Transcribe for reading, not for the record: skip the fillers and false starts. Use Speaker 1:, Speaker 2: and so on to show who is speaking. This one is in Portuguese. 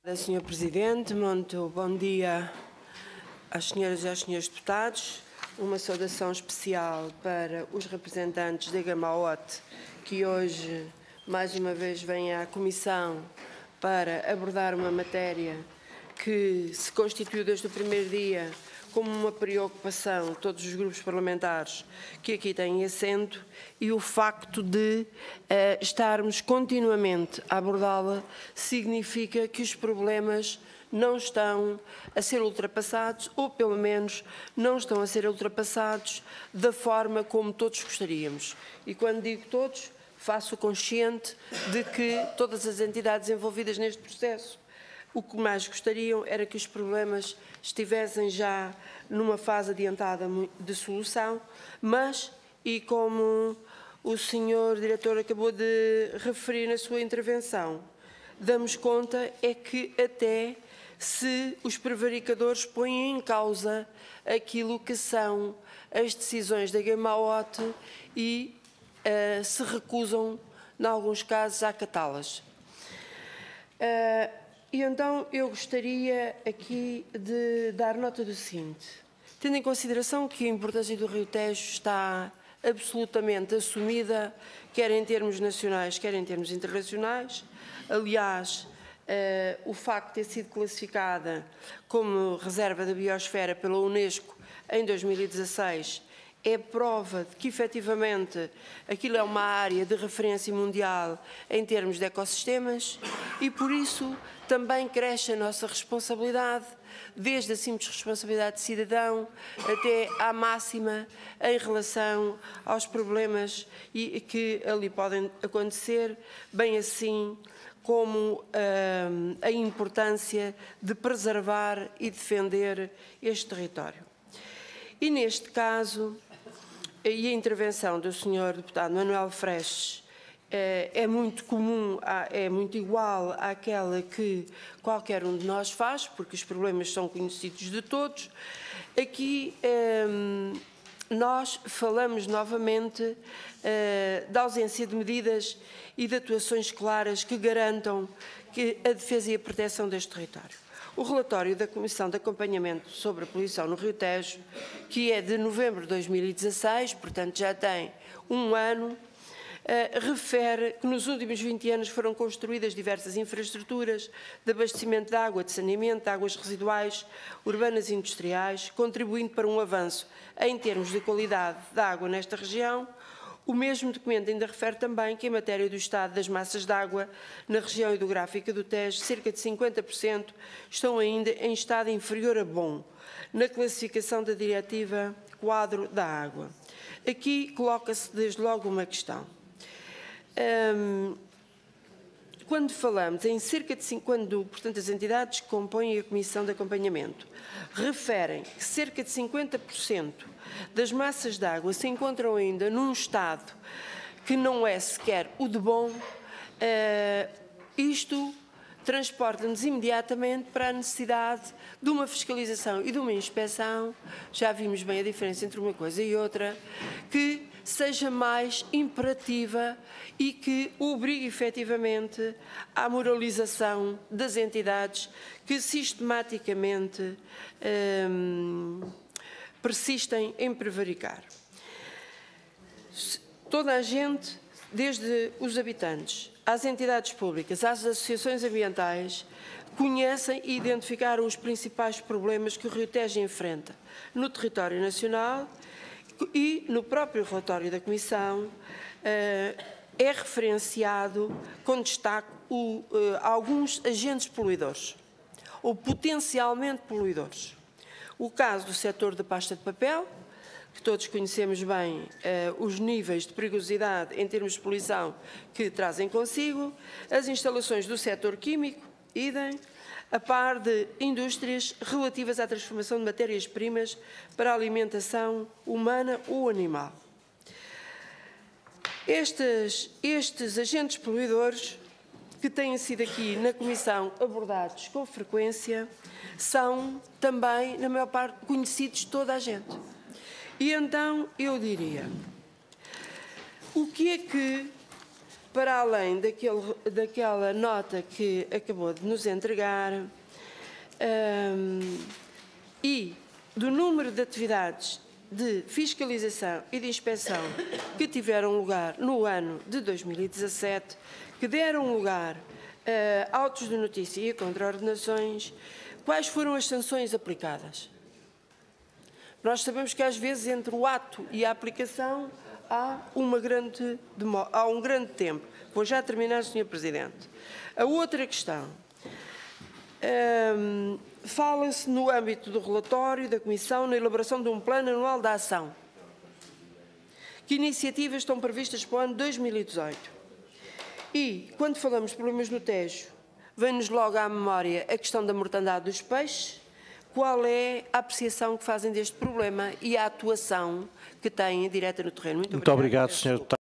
Speaker 1: Sr. Presidente, muito bom dia às senhoras e aos senhores deputados. Uma saudação especial para os representantes da Gamaote, que hoje, mais uma vez, vêm à Comissão para abordar uma matéria que se constituiu desde o primeiro dia como uma preocupação de todos os grupos parlamentares que aqui têm assento, e o facto de estarmos continuamente a abordá-la significa que os problemas não estão a ser ultrapassados, ou pelo menos não estão a ser ultrapassados da forma como todos gostaríamos. E quando digo todos, faço consciente de que todas as entidades envolvidas neste processo o que mais gostariam era que os problemas estivessem já numa fase adiantada de solução, mas, e como o senhor diretor acabou de referir na sua intervenção, damos conta é que até se os prevaricadores põem em causa aquilo que são as decisões da Gamaote e se recusam, em alguns casos, a acatá-las. E então eu gostaria aqui de dar nota do seguinte: tendo em consideração que a importância do Rio Tejo está absolutamente assumida, quer em termos nacionais, quer em termos internacionais, aliás, o facto de ter sido classificada como reserva da biosfera pela Unesco em 2016 é prova de que, efetivamente, aquilo é uma área de referência mundial em termos de ecossistemas e, por isso, também cresce a nossa responsabilidade, desde a simples responsabilidade de cidadão até à máxima em relação aos problemas que ali podem acontecer, bem assim como a importância de preservar e defender este território. E, neste caso, e a intervenção do Sr. Deputado Manuel Freixes é muito comum, é muito igual àquela que qualquer um de nós faz, porque os problemas são conhecidos de todos. Aqui nós falamos novamente da ausência de medidas e de atuações claras que garantam a defesa e a proteção deste território. O relatório da Comissão de Acompanhamento sobre a Poluição no Rio Tejo, que é de novembro de 2016, portanto já tem um ano, refere que nos últimos 20 anos foram construídas diversas infraestruturas de abastecimento de água, de saneamento, de águas residuais, urbanas e industriais, contribuindo para um avanço em termos de qualidade da água nesta região. O mesmo documento ainda refere também que, em matéria do estado das massas de água na região hidrográfica do Tejo, cerca de 50% estão ainda em estado inferior a bom, na classificação da Diretiva Quadro da Água. Aqui coloca-se desde logo uma questão. Quando falamos em cerca de 50%, quando, portanto, as entidades que compõem a Comissão de Acompanhamento referem que cerca de 50% das massas de água se encontram ainda num estado que não é sequer o de bom, isto transporta-nos imediatamente para a necessidade de uma fiscalização e de uma inspeção, já vimos bem a diferença entre uma coisa e outra, que seja mais imperativa e que obrigue efetivamente à moralização das entidades que sistematicamente persistem em prevaricar. Toda a gente, desde os habitantes, às entidades públicas, às associações ambientais, conhecem e identificaram os principais problemas que o Rio Tejo enfrenta no território nacional e no próprio relatório da Comissão é referenciado com destaque alguns agentes poluidores ou potencialmente poluidores. O caso do setor da pasta de papel, que todos conhecemos bem os níveis de perigosidade em termos de poluição que trazem consigo, as instalações do setor químico, idem, a par de indústrias relativas à transformação de matérias-primas para a alimentação humana ou animal. Estes agentes poluidores, que têm sido aqui na Comissão abordados com frequência, são também, na maior parte, conhecidos de toda a gente. E então eu diria, o que é que para além daquela nota que acabou de nos entregar, e do número de atividades de fiscalização e de inspeção que tiveram lugar no ano de 2017, que deram lugar a autos de notícia e a contraordenações, quais foram as sanções aplicadas? Nós sabemos que às vezes entre o ato e a aplicação há um grande tempo. Vou já terminar, Sr. Presidente. A outra questão. Fala-se no âmbito do relatório da Comissão na elaboração de um plano anual de ação. Que iniciativas estão previstas para o ano 2018? E, quando falamos de problemas no Tejo, vem-nos logo à memória a questão da mortandade dos peixes. Qual é a apreciação que fazem deste problema e a atuação que têm direta no terreno?
Speaker 2: Muito obrigado, Sr. Deputado.